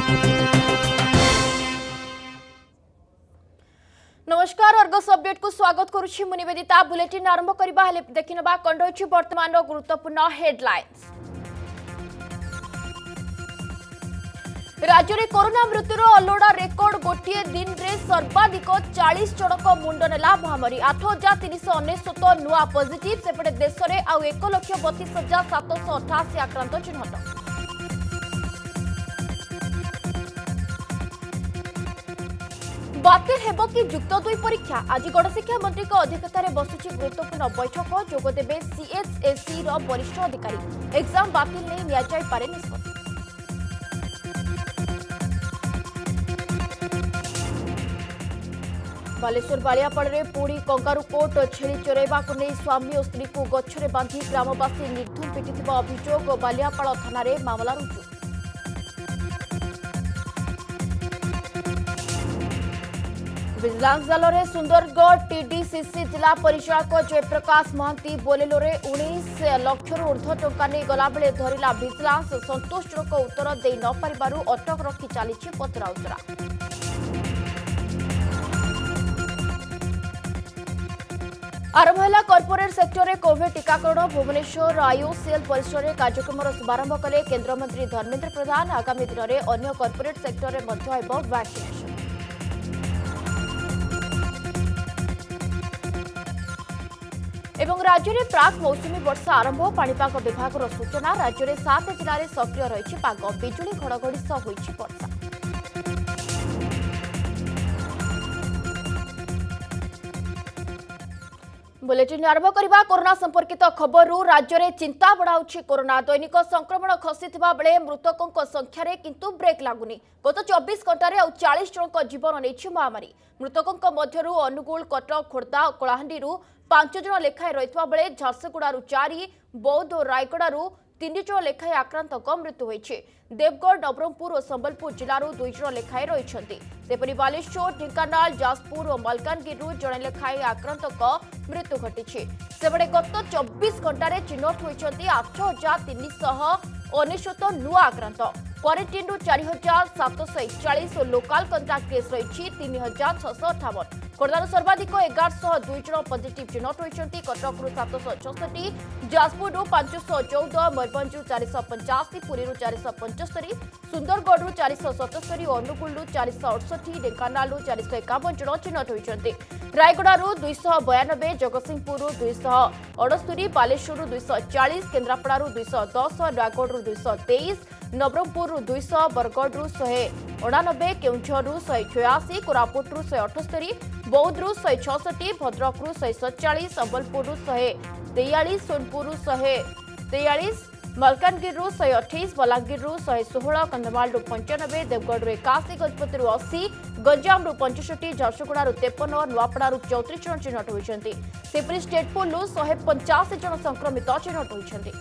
नमस्कार Argus update को स्वागत करुछि मु निवेदिता बुलेटिन आरंभ करबा हेले देखिनबा कंडोछि वर्तमान गुरुत्वपूर्ण हेडलाइंस। राज्य में कोरोना मृत्युर अलोड़ा रेकर्ड गोटे दिन में सर्वाधिक 40 जनक मुंड नेला महामारी 8399 नुआ पॉजिटिव सेपटे देश में आउ 1,32,788 आक्रांत चिन्हट। बातिल हेब कि युक्त 2 परीक्षा आज गणशिक्षा मंत्री अध्यक्षतार बसुची गुरुत्वपूर्ण बैठक जोगदेवे सीएचएसई वरिष्ठ अधिकारी एग्जाम बातिल नहीं नियाजाइपारे निष्पत्ति। बालेश्वर बालियापाड़े पुणी कंगारुकोट छेली चोरैवा को नहीं स्वामी और स्त्री को गछरे बांधी ग्रामवासी निर्धूम पिटिथिबा अभियोग बालियापाड़ थाना मामला रुजु। विजिलेंस जाल में सुंदरगढ़ टीडीसीसी जिला परिचालक जयप्रकाश महांती बोलेलो 19 लाख ऊर्ध्व टंका नहीं गलाबेले धरला विजिलेंस संतोषजनक उत्तर दे न पारिबारु अटक रखी चली पचराउचरा। आरंभ है कॉर्पोरेट सेक्टर में कोविड टीकाकरण भुवनेश्वर आईओसीएल परिसर में कार्यक्रम शुभारंभ कले केन्द्रमंत्री धर्मेन्द्र प्रधान आगामी दिन में अन्य कॉर्पोरेट सेक्टर में वैक्सीनेशन। एवं राज्य में प्राक मौसुमी वर्षा आरंभ पाणीपाग विभाग सूचना राज्य में 7 जिले में सक्रिय रही पाग बिजुली घड़घड़ी सह होईछि वर्षा। बुलेटिन आरंभ करबा कोरोना संपर्कित खबर राज्य में चिंता बढ़ाउछि कोरोना दैनिक संक्रमण खसीथिबा बेले मृतकों संख्यार किंतु ब्रेक लागुनी गत 24 घंटे 40 जनक जीवन नेछि महामारी मृतकों मध्यरु अनुगुल कटक खोर्धा कलाहांडी 5 जन लेखाएं रहितबा बेले झारसुगुड़ा 4 बौद्ध और रायगड़ा 3 जन लेखाएं आक्रांतक मृत्यु होइछि देवगढ़ नवरंगपुर और संबलपुर जिलूर 2 जन लेखाएं रहिछन्ति सेपरि बालेश्वर ढेंकानाल जाजपुर और मलकानगिरी जड़े लेखाएं आक्रांतक मृत्यु घटी सेबड़े गत 24 घंटे चिन्हट होती 8,399 नुआ आक्रांत क्वारेंटाइन 4,741 और लोकाल कंटाक्ट केस रही 3,658 खोर्धार सर्वाधिक 1,102 जन पॉजिटिव चिन्हट होती कटक 766 जाजपुर 514 मयूरभंज 485 पुरी 475 सुंदरगढ़ 477 अनुगुल 468 ढेंकानाल 451 जन चिन्हट होती रायगड़ा 292 जगतसिंहपुर 268 बालेश्वर 240 केन्द्रापड़ा 210 नयागढ़ 223 नवरंगपुर 200 बरगढ़ 189 केउंझर 186 कोरापुट 178 बौद्ध 166 भद्रक 147 संबलपुर 143 सोनपुर 143 मलकानगिरी 128 बलांगीर 116 कंधमाल 95 देवगढ़ 81 गजपति 80 गंजाम 65 झारसुगुड़ा 53 नुआपड़ा 34 जन चिन्हट होती सेपरी स्टेटपुल 185 जन संक्रमित चिन्हट होती।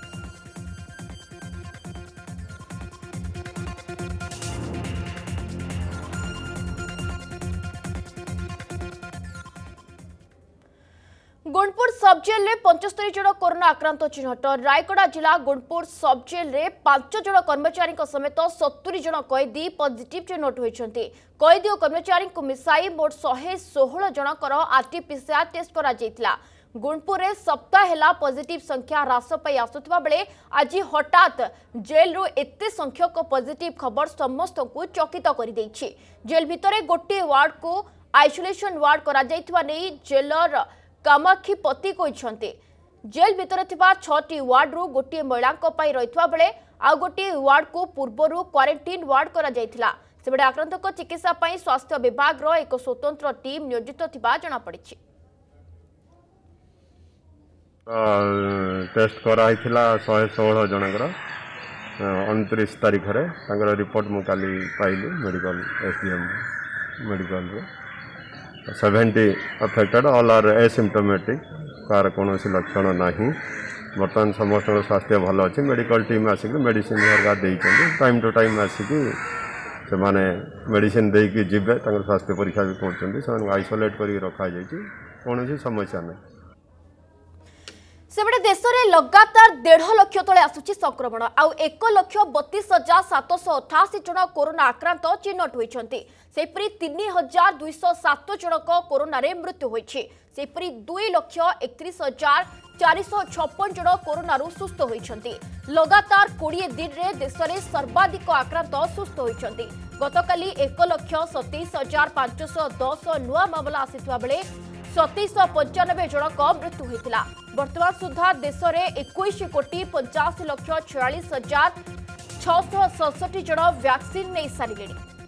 गुणपुर सब जेल में 75 जन कोरोना आक्रांत चिन्हट रायगड़ा जिला गुणपुर सब जेल में 5 जन कर्मचारी समेत 70 जन कैदी पॉजिटिव चिन्हट होती कैदी और कर्मचारी को मिसाई मोट 116 जनकर आरटीपीसीआर टेस्ट करा गुणपुर में सप्ताह है पॉजिटिव संख्या ह्रास पाई आसुवा बेले आज हठात जेल रु एते संख्यक पॉजिटिव खबर समस्त को चकित कर जेल भितर गोटे वार्ड को आइसोलेशन वार्ड करा जेलर कामाक्षी पति कहते जेल भितर 6टी वार्ड रु गोटे महिला रही बेले आउ गोटे वार्ड को पूर्वर क्वारेंटाइन वार्ड करा सेबड़े आक्रांतक चिकित्सा स्वास्थ्य विभाग एक स्वतंत्र टीम नियोजित थिबा जणा पड़ी। टेस्ट कराइथिला 116 जनकर 29 तारीख रे रिपोर्ट मु काली पाइली medical SDM medical 70 affected all are asymptomatic कार कौन लक्षण नहीं बर्तमान समस्त स्वास्थ्य भल अच्छी मेडिकल टीम आसिक मेडिसिन टाइम टू टाइम आसिक से माने मेडिसिन देकी जीवे स्वास्थ्य परीक्षा भी करुँच आइसोलेट कर रखा कौन समस्या नहीं। सेबड़े देश में लगातार 1.5 लाख तले आसुची संक्रमण आउ 1,32,788 जन कोरोना आक्रांत चिन्हट होती सेपरी 3,207 जनक कोरोना मृत्यु होती सेपरी 2,31,456 जन कोरोना सुस्थ होती लगातार 20 दिन में देश में सर्वाधिक आक्रांत सुस्थ होती गतकाली 1,27,510 नुआ मामला आसीथिबा बेले 2795 जनक मृत्यु होता वर्तमान सुधा देश में 21,85,46,667 जन वैक्सीन नहीं सारे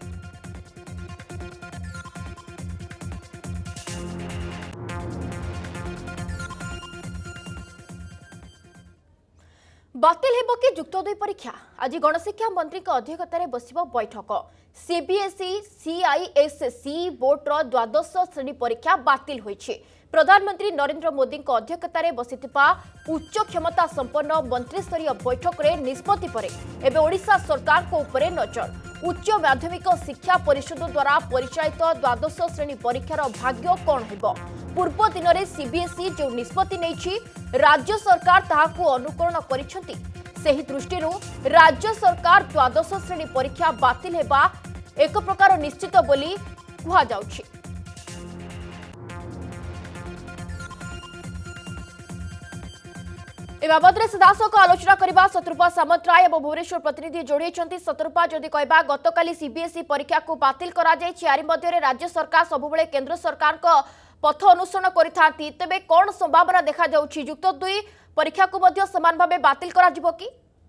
बातिल हेब कि जुक्त 2 परीक्षा आज गणशिक्षा मंत्री अध्यक्षतार बस बैठक सीबीएसई सीआईएससी बोर्डर द्वादश श्रेणी परीक्षा बातिल होइछि प्रधानमंत्री नरेंद्र मोदी अध्यक्षतार बसिथिबा उच्च क्षमता संपन्न मंत्रिस्तरीय बैठक में निष्पत्ति पर एबे ओडिशा सरकार को उपरे नजर उच्च माध्यमिक शिक्षा परिषद द्वारा परिचालित द्वादश श्रेणी परीक्षार भाग्य कौन हेब पूर्व दिन में सीबीएसई जो निष्पत्ति नहीं राज्य सरकार ताहाकू अनुकरण करिसेंति सेही दृष्टिरू राज्य सरकार द्वादश श्रेणी परीक्षा बातिल हेबा एक प्रकार निश्चित बोली कुहा जाउछि ए बाबद सीधासख आलोचना करबा शत्रुपा सामंतराय और भुवनेश्वर प्रतिनिधि जोड़ी शत्रुपा जदि कहबा गतकाली सीबीएसई परीक्षा को बातिल करा जाय यारी मध्य राज्य सरकार सबुबले केंद्र सरकार को पथ अनुसरण करिथांती तेबे कोन संभावना देखा जाउछि युक्त 2 परीक्षा को मध्य समान भाबे बातिल करा जिवो कि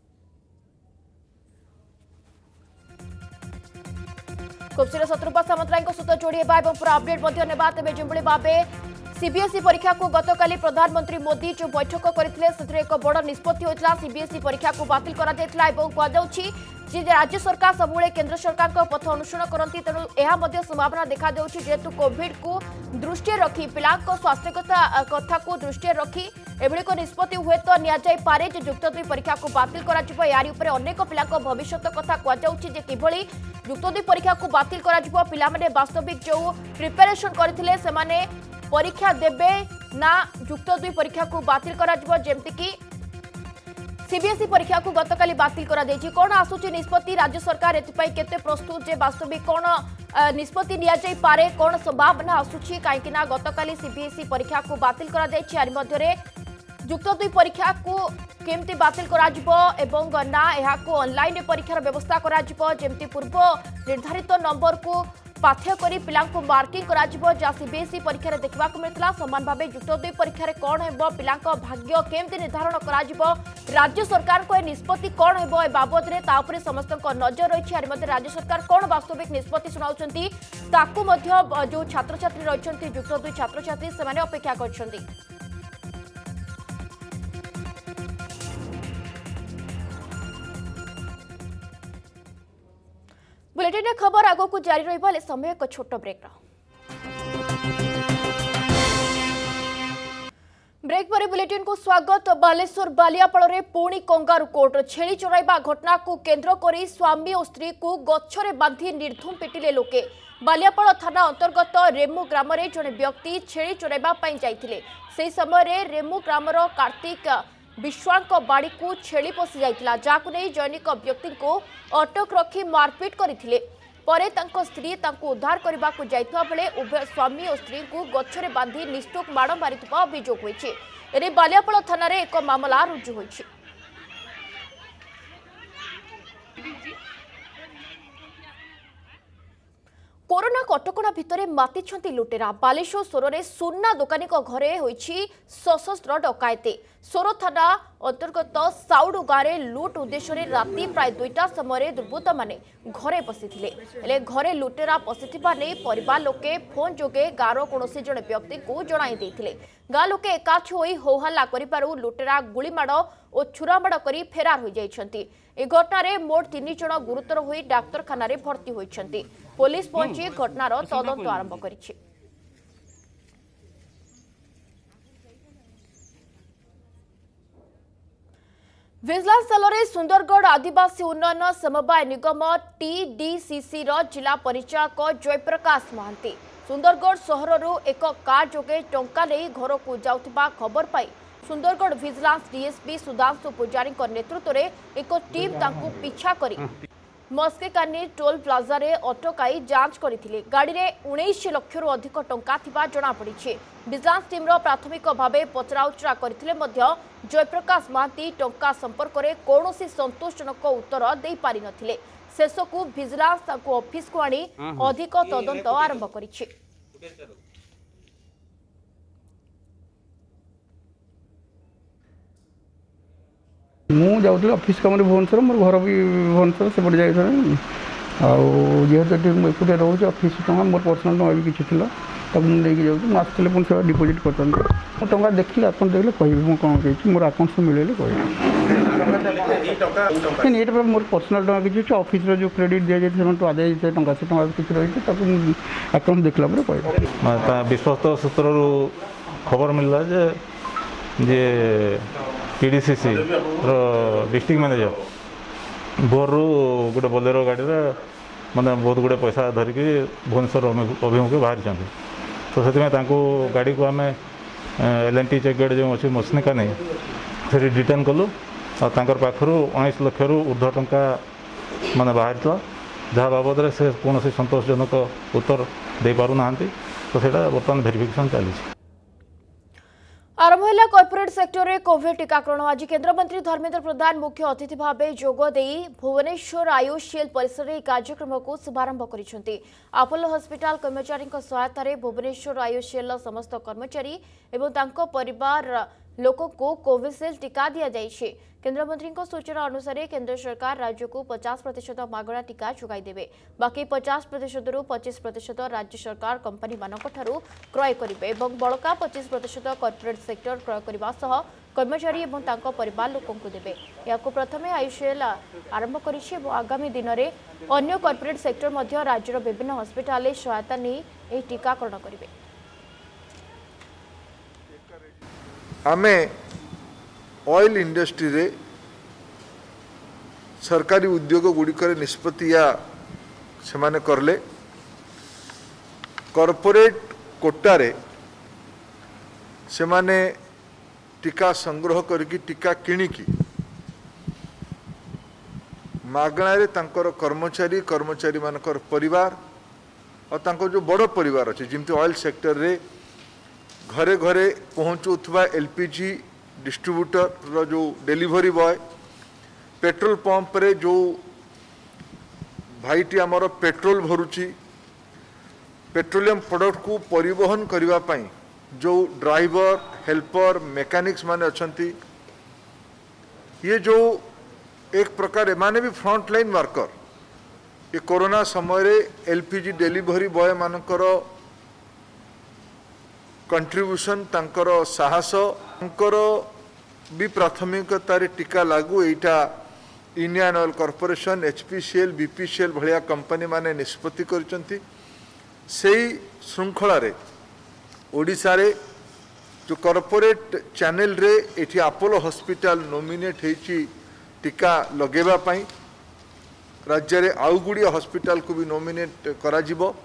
खूबसूरत शत्रुपा सामंतराय सहित जोड़ी हेबा एवं पूरा अपडेट मध्य नेबा तेबे जिंबुली भाबे सीबीएसई परीक्षा को गतकाली प्रधानमंत्री मोदी जो बैठक करथिले सेतरे एक बड़ निष्पत्ति होइतला सीबीएसई परीक्षा को बातिल करा जायतला एवं कहा जाउछि जे राज्य सरकार सबुले केंद्र सरकार को पथ अनुसरण करती तेणु यह संभावना देखा जाउछि जेतु कोविड को दृष्टि रखी पिला स्वास्थ्य कथा को दृष्टि रखी एभली को निष्पत्ति हुए तो निया जाय पारे जे युक्त 2 परीक्षा को बातिल करा जिवो यारी उपरे अनेक पिला भविष्य कथा कहा जाउछि जे किभली युक्त 2 परीक्षा को बातिल करा जिवो पिला माने वास्तविक जो प्रिपरेशन करथिले से माने परीक्षा देबे ना युक्त 2 परीक्षा को बातिल करा जिवो जेमति कि सीबीएसई परीक्षा को गतकाली बातिल करा देछि कोन आसुची निष्पत्ति राज्य सरकार एतिपई केते प्रस्तुत जे वास्तविक कोन निष्पत्ति निया जाय पारे कोन संभावना आसुची काहेकि ना गतकाली सीबीएसई परीक्षा को बातिल करा जायछि आरि मध्य रे युक्त 2 परीक्षा को केमती बातिल करा जिवो एवं ना एहा को ऑनलाइन परीक्षार व्यवस्था करा जिवो जेमति पूर्व निर्धारित नंबर को पाथ्य करी पिलांको को मार्किंग करा जिवो जा सीबीएसई परीक्षा रे देखबा को मिलतला समान भाबे युक्त 2 परीक्षा रे कोन हेबो पिलांको भाग्य केमती निर्धारण करा जिवो राज्य सरकार को निष्पत्ति कोन हेबो ए बाबद रे ता ऊपर समस्त को नजर रहिछि आरि मध्ये राज्य सरकार कोन वास्तविक निष्पत्ति सुनाउछंती ताकू मध्ये जो छात्र छात्री रहिछंती युक्त 2 छात्र छात्री से माने अपेक्षा करछंती बुलेटिन खबर आगो को जारी रहिबा ले समय एक छोट ब्रेक पर बुलेटिन को स्वागत बालेश्वर बालियापाड़ रे पुणी कंगारू कोर्ट छेली चोराइबा घटना को केंद्र करी स्वामी और स्त्री को गछरे बांधी निर्धूम पिटिले लोके बालियापाड़ थाना अंतर्गत रेमु ग्राम रे जने व्यक्ति छेली चोराइबा पई जाइथिले सेही समय रे रेमु ग्रामर कार्तिक विश्वाल बाड़ी को छेली पशि जाइथिला जाकु नै जैनिक व्यक्ति को अटक रखी मारपीट करथिले परे तांको स्त्री तांको उद्धार करबा को जाइथवा बेले उभय स्वामी और स्त्री को गछरे बांधी निष्ठुक माड़ मारिथबा अभियोग होइछि एरे बालियापाड़ थाना रे एक मामला रुजु होइछि कोरोना कटकणा भितरे मातिछंती लुटेरा बालेश्वर सोरे सुन्ना दुकानी घरे होइछि सशस्त्र डकायती सोर थाना अंतर्गत साउडू गाँव लुट उद्देश्य राति प्राय 2टा समय दुर्बृत्त माने घरे पशिथिले हेले घरे लुटेरा पशिथिबा नै परिवार लोके फोन जोगे गाँवर कोनोसी जणे व्यक्ति को जणाई देथिले गाँ लोके एकाठी होई होहल्ला करिबारु लुटेरा गुलीमाड़ और छुरामाड़ करी फेरार हो जाइछंती ए घटना मोट 3 जण गुरुतर होई डाक्तरखाना रे भर्ती होइछंती पुलिस पहुंची घटनार तदंत आरंभ करिछि विजिलेंस सेल सुंदरगढ़ आदिवासी उन्नयन समवाय निगम टीडीसीसी जिला परिचायक जयप्रकाश महांती सुंदरगढ़ सहर एक कार जोगे टंका नहीं घर को जाउथिबा खबर पाई सुंदरगढ़ विजिलेंस डीएसपी सुधांशु पुजारी नेतृत्व में एक टीम तांकु पीछा करी मस्केकानी टोल प्लाजा रे अटकाई जांच करथिले। गाड़ी रे 19 लाख रु अधिक टंका थिबा जणा पड़िछि। विजिलेंस टीम रो प्राथमिक भावे पचराउचरा करथिले मध्य जयप्रकाश महांती टंका संपर्क रे कोनोसी संतोषजनक उत्तर देई पारि नथिले। शेषकु विजिलेंस तांकु ऑफिस को आनी अधिक तदंत आरंभ करिछि। मु जाऊँ ऑफिस कम भुवनेश्वर मोर घर भी भुवनेश्वर सेपटे जाए जेहेतु एकुटिया रोचे ऑफिस टाँग मोर पर्सनाल टाँग भी किसी थी मुझे जाऊँ आसते पुणी से डिपोजिट कर टाँग देखिए आप देखिए कह कौन कही मोर आकाउंट मिले कह मोर पर्सनाल टाँग किसी ऑफिस जो क्रेडिट दी जाए तो आदाय से टाँग से टाँग किसी रही आकाउंट देखला कह विश्वस्त सूत्र खबर मिलला जे पीडीसीसी डिस्ट्रिक्ट मैनेजर भोर गोटे बोलेरो गाड़ी माने बहुत गुड़े पैसा धरिकी भुवनेश्वर अभिमुखे बाहरी तो से गाड़ी को आम एल&टी चेक गेट जो अच्छी मसनिका नहीं से डिटेन कलु आर पाखर 19 लाख रु ऊर्ध्व टंका माने बाहरी जहाँ बाबद से कौन संतोषजनक उत्तर दे पारु ना तो सेटा बर्तमान वेरिफिकेशन चली। आरंभ है कॉर्पोरेट सेक्टर में कोविड टीकाकरण। आज केन्द्रमंत्री धर्मेन्द्र प्रधान मुख्य अतिथि भाव जोगदे भुवनेश्वर आयुषीएल परिसर में कार्यक्रम को शुभारंभ करिसेंती। अपोलो हॉस्पिटल कर्मचारी सहायतार भुवनेश्वर आयुषीएल समस्त कर्मचारी एवं तांको परिवार लोकों को कोविशील्ड टीका दि जाइए। केन्द्रमंत्री सूचना अनुसार केंद्र सरकार राज्य को 50% मागणा टीका जोगाई देवे। बाकी 50% रु 25% राज्य सरकार कंपनी मानक ठारू क्रय करेंगे और बड़का 25% कॉर्पोरेट सेक्टर क्रय करने सह कर्मचारी और तांको परिवार लोकों को देवे। या प्रथमे आयुषीएल आरंभ करिछि। आगामी दिन में अन्य कॉर्पोरेट सेक्टर मध्य राज्यर विभिन्न हॉस्पिटल सहायता नहीं टीकाकरण करेंगे। आमे ऑयल इंडस्ट्री रे सरकारी उद्योग गुड़िक निष्पत्ति या से माने करले कॉर्पोरेट कोटारे से माने टीका संग्रह करके टीका किणिकी मागणा रे तांकर कर्मचारी कर्मचारी मानकर परिवार और तांको जो बड़ परिवार अच्छे जमती ऑयल सेक्टर रे घरे घरे पहुँचुवा एलपीजी डिस्ट्रीब्यूटर रो जो डिलीवरी बॉय पेट्रोल पंप रे जो भाईटी आमर पेट्रोल भरुची पेट्रोलियम प्रोडक्ट को परिवहन करने पाई जो ड्राइवर हेल्पर मैकेनिक्स माने अच्छंती ये जो एक प्रकार माने भी फ्रंट लाइन वर्कर ये कोरोना समय एलपीजी डिलीवरी बॉय मानकर कंट्रीब्यूशन तांकर साहस तांकर भी प्राथमिकतार टीका लागू एटा Indian Oil Corporation HPCL BPCL भलिया कंपनी माने निष्पत्ति करचंती सेही श्रृंखला रे ओडिशा रे जो कॉर्पोरेट चैनल रे एठी अपोलो हॉस्पिटल नॉमिनेट हेची टीका लगेबा पई राज्य रे आउ गुडी हॉस्पिटल को भी नॉमिनेट करा जिवो।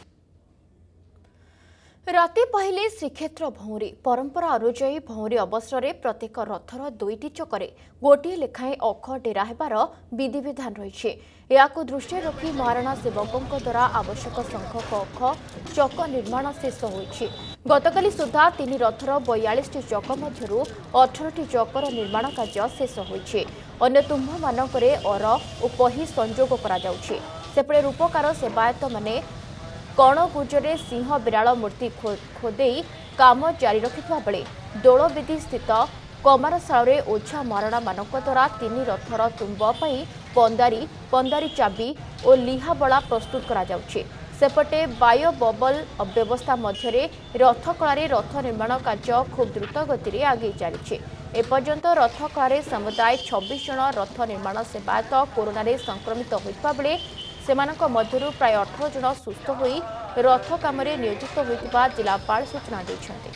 राति पहले श्रीक्षेत्र भौरी परंपरा अनुजाई भौरी अवसर में प्रत्येक रथर 2टी चक्रे गोटे लेखाएं अख डेरा हेबार विधिविधान रही है। दृष्टि रखी महाराणा सेवकों द्वारा आवश्यक संख्यक अख चक निर्माण शेष होइछि। गतकाली सुधा 3 रथर 42टी चक मध्यरु 18टी चकर निर्माण कार्य शेष होइछि। अन्य तुम्भ मानकरे अर और पही संजोग करा जाउछि। सेपटे रूपकार सेवायत माने कणगुजरे सिंह बिराल मूर्ति खोदे काम जारी रखिथिबा बेले दोलवेदी स्थित कमारशाल ओझा महाराणा मानक द्वारा 3 रथर तुम्ब पई पंदारी चाबी और लिहाबला प्रस्तुत करा जाउछि। सेपटे बायो बबल व्यवस्था मध्य रथ कलारे रथ निर्माण कार्य खूब द्रुत गति में आगे चली। एपर्यंत रथ कलारे समुदाय 26 जन रथ निर्माण सेवायत कोरोना रे संक्रमित होइता बेले सेमानक मध्यरु प्राय 18 जन सुस्थ होई रथ काम नियोजित होइतिबा जिलापाल सूचना दैछन्ते।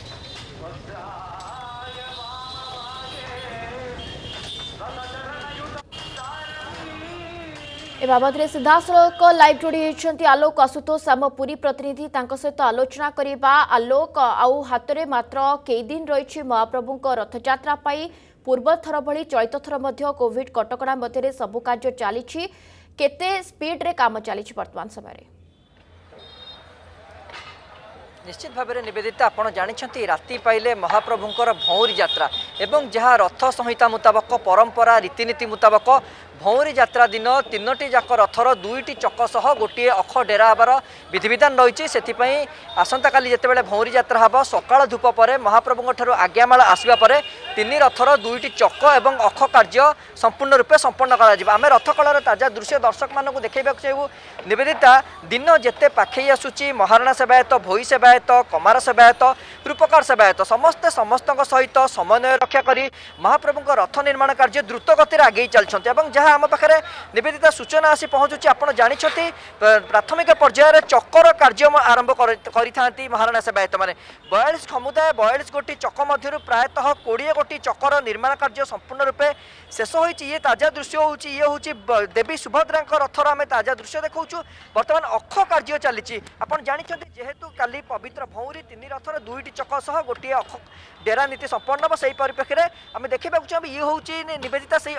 ए बाबद सीधासख लाइव जोड़ी होती आलोक आशुतोष आम पुरी प्रतिनिधि सहित आलोचना करवा। आलोक आउ हाथ में मात्र कई दिन रही महाप्रभु रथयात्रा पूर्व थर भली चलित थर कोविड कटकणा मध्य सबु कार्य चली केते स्पीड रे काम चली वर्तमान समय निश्चित भाव में निवेदिता आपड़ जानते राति पाइले महाप्रभुंकर भौरी यात्रा एवं जहाँ रथ संहिता मुताबक परंपरा रीतिनीति मुताबक भौरी यात्रा दिन तीनोटी जाक रथर दुईटी चक सह गोटे अख डेरा हबार विधिविधान रही से आसंता काली जितेबाला भौरी यात्रा हम सकाळ धूप पर महाप्रभु आज्ञामाला आसवा पर तीन रथर दुईटी चक एवं अख कार्य संपूर्ण रूपे संपन्न करें रथकलार ताजा दृश्य दर्शक मानक देखा चाहिए। निवेदिता दिन जिते पाखे आसूची महाराणा सेवायत भोई सेवायत कमार सेवायत रूपकार सेवायत समस्ते समस्त सहित समन्वय रक्षा करी महाप्रभु रथ निर्माण कार्य द्रुत गति आगे चलते जहाँ आम पाखे निवेदिता सूचना आसी पहुँचुची आप जानते प्राथमिक पर्यायर चकर कार्य आरंभ करी महाराणा सेवायत मैंने 42 समुदाय 42 गोटी चक मध्य प्रायतः 20 गोटी चकर निर्माण कार्य संपूर्ण रूपे शेष होती। ये ताजा दृश्य हूँ देवी सुभद्रा रथर आम ताजा दृश्य देखा बर्तमान अख कार्य चली आप जानते जेहेतु काली पवित्र भौरी तीन रथर दुईटी चक सह गोटे अख डेरा नीति संपन्न हम से परिप्रेक्षी में आम देखा चाहिए ये हूँ निवेदिता से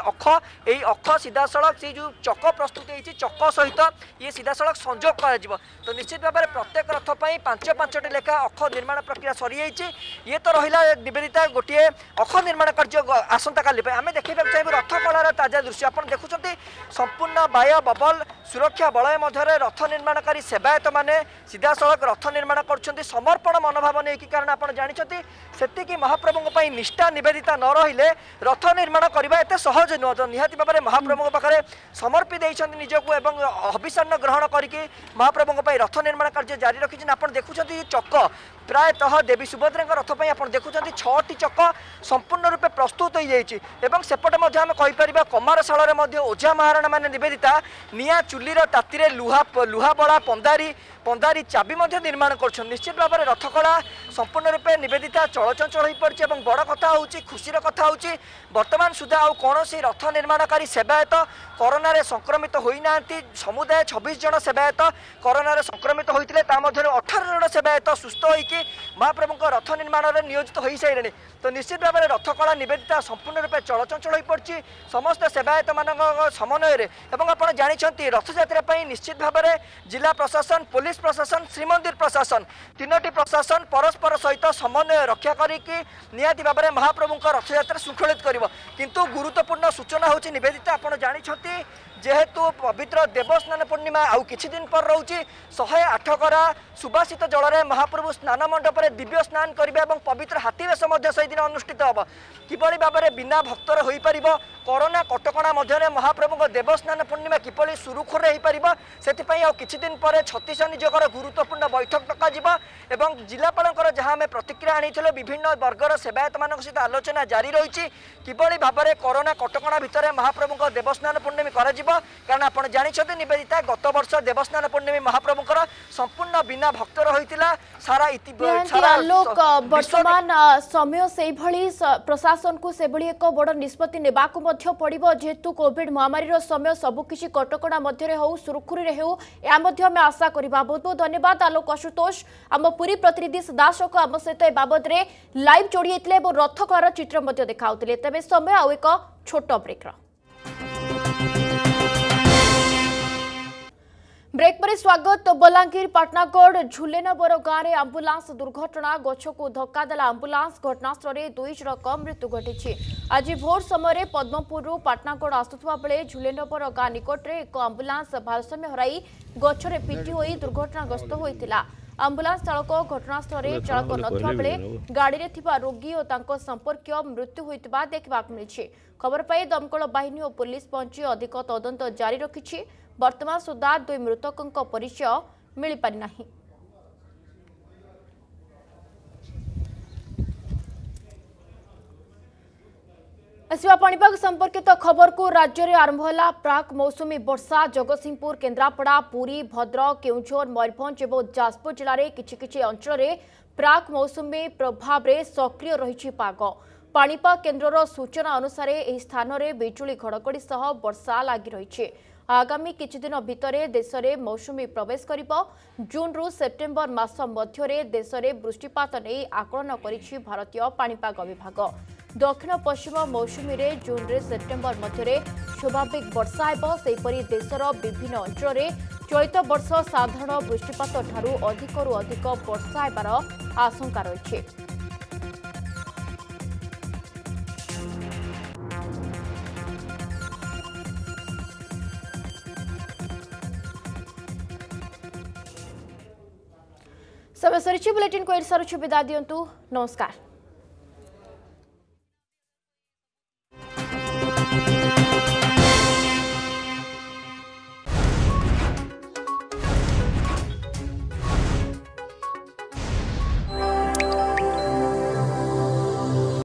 अख सीधा सड़क से जो चक प्रस्तुत होती चक सहित ये सीधा सड़क संजोग कर तो निश्चित भाव में प्रत्येक रथ पर 5-5टी लेखा अख निर्माण प्रक्रिया सरी ये तो रहा निवेदिता गोटे अख निर्माण कार्य आसंता काली आम देखा चाहिए रथ कलार ताजा दृश्य आप देखुं संपूर्ण बाय बबल सुरक्षा बलय मध्य रथ निर्माणकारी सेवायत मैंने सीधा सड़क रथ निर्माण कर समर्पण मनोभाव नहीं कारण आप जानते से महाप्रभु निष्ठा निवेदिता न रही रथ निर्माण करने एत सहज नुह तो निहाती भाव में महाप्रभु पाखे समर्पी देइछन्ति निजको एवं अभिषेक ग्रहण करके महाप्रभु रथ निर्माण कार्य जारी रखी आप देखुं चक प्रायतः देवी सुभद्रा रथ पर आप देखुं 6टी चक संपूर्ण रूपे प्रस्तुत हो जाए सेपटे आम कहीपर कमारशाल ओझा महाराणा मैंने निवेदिता निआ चुलीर ताती लुहा बड़ा पंदारी चाबी निर्माण कर निश्चित भाव में रथकला संपूर्ण रूपे निवेदिता चलचंचल हो पड़ी बड़ कथा हूँ खुशीर कथा हूँ बर्तमान सुधा आउ कौन रथ निर्माणकारी सेवायत कोरोना संक्रमित होना समुदाय 26 जन सेवायत कोरोना संक्रमित होते 18 जन सेवायत सुस्थ होकर महाप्रभु रथ निर्माण में नियोजित हो सारे तो निश्चित भाव में रथकला निवेदिता संपूर्ण रूपे चलचंचल हो पड़ी समस्त सेवायत मान समन्वय आप जानते रथयात्रा निश्चित भाव में जिला प्रशासन पुलिस प्रशासन श्रीमंदिर प्रशासन तीनोटी प्रशासन परस्पर सहित समन्वय रक्षा करके निहाती भाव में महाप्रभु रथयात्रा श्रृंखलित कर किंतु गुरुत्वपूर्ण सूचना हूँ निवेदिता आप जानते जेहेतु पवित्र देवस्नान पूर्णिमा आउ किछि दिन पर रोचे 108 गरा सुबासित जल में महाप्रभु स्नान मंडप में दिव्य स्नान करेंगे और पवित्र हाथीवेश से दिन अनुष्ठित हम किभली भाव में बिना भक्तर हो पार कोरोना कटकणा मध्य महाप्रभु देवस्नान पूर्णिमा किभली सुरुखुरे हो पार से किछि दिन पर छत्तीस निजोगर गुरुत्वपूर्ण बैठक डक जिलापाल जहाँ आम प्रतिक्रिया आनी विभिन्न वर्गर सेवायत मान सहित आलोचना जारी रही किभली भाव में कोरोना कटकणा भितर महाप्रभु देवस्नान पूर्णिमा कर कारण आप जानते निवेदिता गत वर्ष देवस्नान पूर्णिमा महाप्रभुकर संपूर्ण बिना भक्तर होइतिला सारा आलोक वर्तमान समय से भली प्रशासन को से भली एक बड़ निष्पत्ति नेबाकु मध्य पड़िबो जेहेतु कोविड महामारी रो समय सबुकिछि कटकणा मध्य हो सुरक्षित हो या मध्य में आशा करबा। बहुत बहुत धन्यवाद आलोक आशुतोष आम पुरी प्रतिनिधि सदाशक आम सहित ए बाबद रे लाइव जोड़ी होइतले और रथ कलार चित्र मध्य देखाउतले। तबे समय आउ एक छोट ब्रेक ब्रेक पर स्वागत। बलांगीर पाटनागढ़ झुलेनबर गाँव में आंबुलांस दुर्घटना गछ को धक्का देला आंबुलांस घटनास्थल में 2 जनक मृत्यु घटी। आज भोर समय पद्मपुर पाटनागढ़ आसुवा बेले झुलेनबर गाँ निकट में एक आंबुलांस भारसाम्य हराई गछरे पिटी होई दुर्घटनाग्रस्त होइतिला। आंबुलांस चालक घटनास्थल में चालक नथिबा बेले गाड़ी में थिबा रोगी और तांको संपर्कीय मृत्यु होइतिबा देखबाक मिलिछि। खबर पाई दमकल बाहिनी और पुलिस पहुंची अधिक तदंत जारी रखिछि। वर्तमान सुधा 2 मृतकों परिचय मिल पारि नाही। आसवा पाणीपाग संपर्कित खबर को राज्य में आरंभ है प्राक मौसुमी वर्षा। जगतसिंहपुर केन्द्रापड़ा पुरी भद्रक केउझर मयूरभंज और जाजपुर जिले में किछि अंचल में प्राक मौसुमी प्रभाव में सक्रिय रही पाग। पाणीपाग केन्द्रर सूचना अनुसार यह स्थान में बिजुली घड़घड़ी सह वर्षा लगी रही। आगामी किछि दिन भितरे देश में मौसुमी प्रवेश करिबो। जून रु सेप्टेम्बर मास मध्यरे देश में वृष्टिपात नहीं आकलन करिछि भारतीय पाणीपाग विभाग। दक्षिण पश्चिम मौसुमी रे जून रे सेप्टेम्बर मध्यरे स्वाभाविक वर्षा हेबो। सेहिपरि देशर विभिन्न अंचल में चलित वर्ष साधारण वृष्टिपात ठारू अधिकरू अधिक वर्षा हेबार आशंका रहिछि। समय सरिछि बुलेटिन को एड सारुछु विदा दियंतु। नमस्कार।